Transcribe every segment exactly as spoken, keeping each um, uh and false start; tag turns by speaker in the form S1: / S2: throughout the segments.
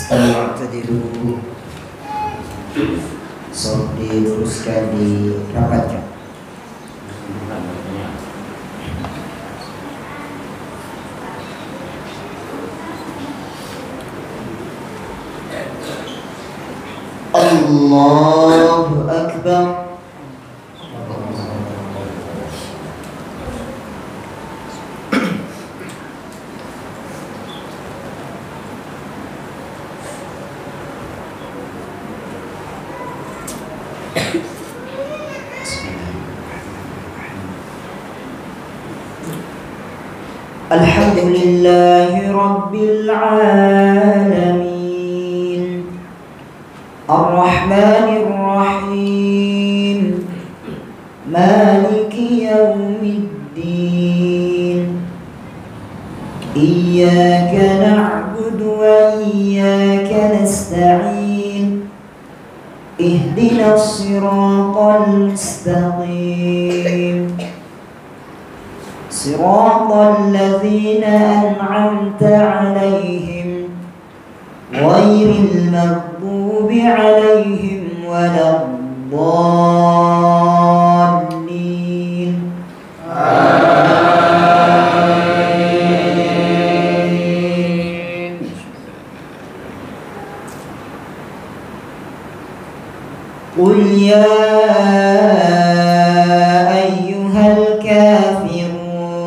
S1: Ista'tadilu. So diluruskan, dirapatkan. Allahu Akbar. Alhamdulillahi Rabbil Alamin, Ar-Rahmanir Rahim, Maliki Yawmiddin. Iyyaka na'budu wa iyyaka nasta'in. Ihdinas siratal mustaqim. صراط الذين أنعمت عليهم غير المغضوب عليهم ولا الضالين. آمين. قل يا أيها الكافرون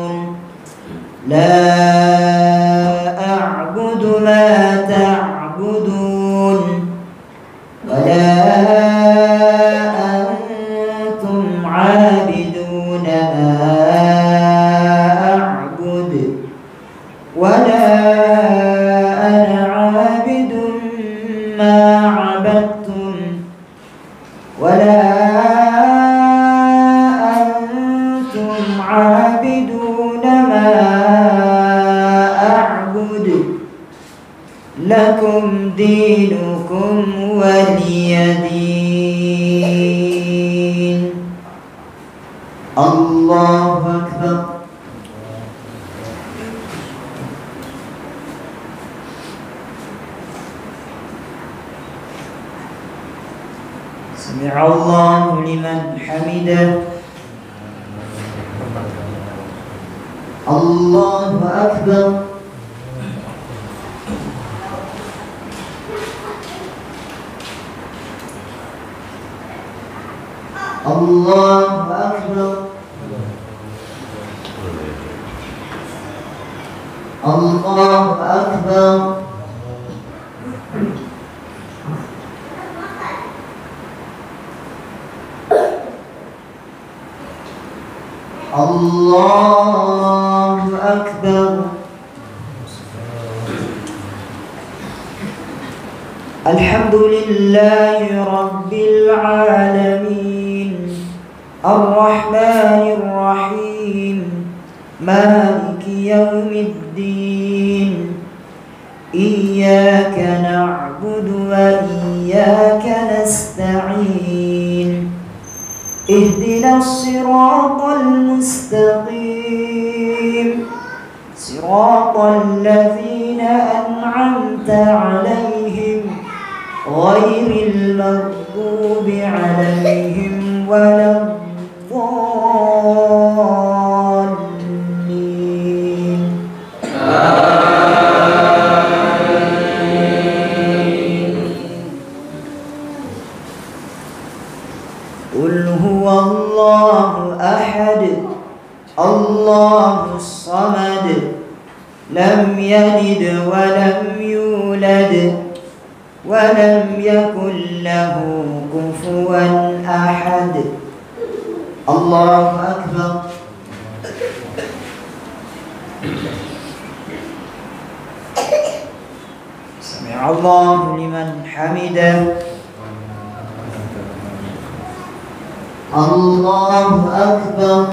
S1: لا أعبد ما تعبدون ولا أنتم عابدون ما أعبد ولا أنا عابد ما عبدتم ولا أنتم عابدون ما لكم دينكم ولي دين. الله أكبر. سمع الله لمن حمده. الله أكبر. الله أكبر. الله أكبر. الله أكبر. الحمد لله رب العالمين، الرحمن الرحيم، مالك يوم الدين. إياك نعبد وإياك نستعين. اهدنا الصراط المستقيم، صراط الذين أنعمت عليهم غير المغضوب عليهم ولا الضالين. آمين. قل هو الله أحد الله الصمد لم يلد ولم يولد ولم يكن له كفوا أحد. الله أكبر. سمع الله لمن حمده. الله أكبر.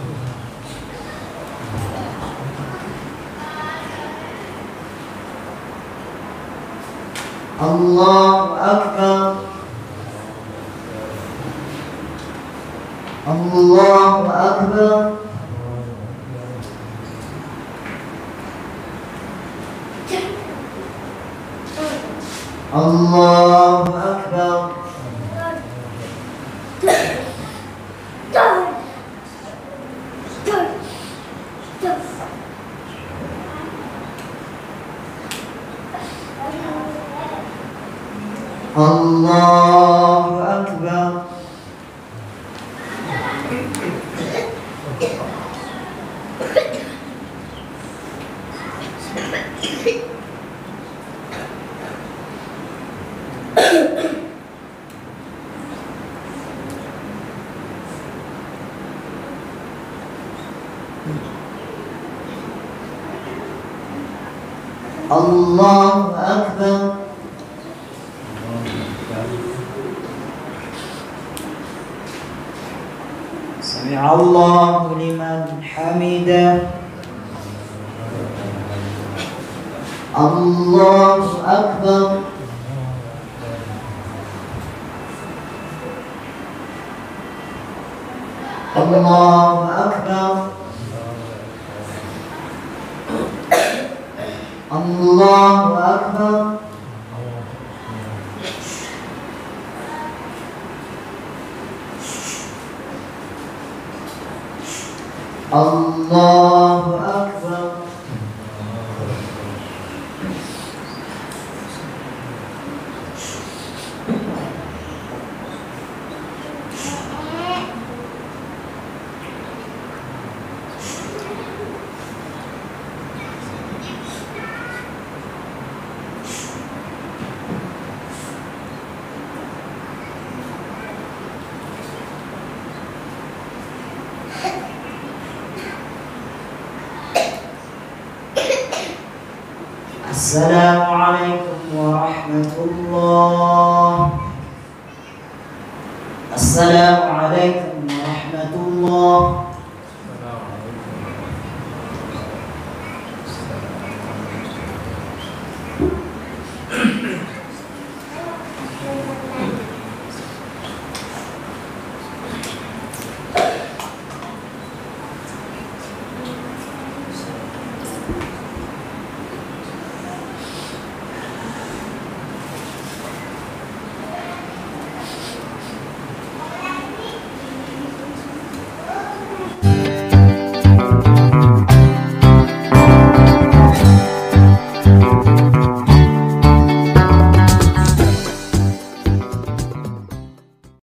S1: الله أكبر. الله أكبر. الله أكبر. الله أكبر. الله أكبر. سمع الله لمن حمده. الله أكبر. الله أكبر. الله أكبر. الله أكبر. السلام عليكم ورحمة الله. السلام عليكم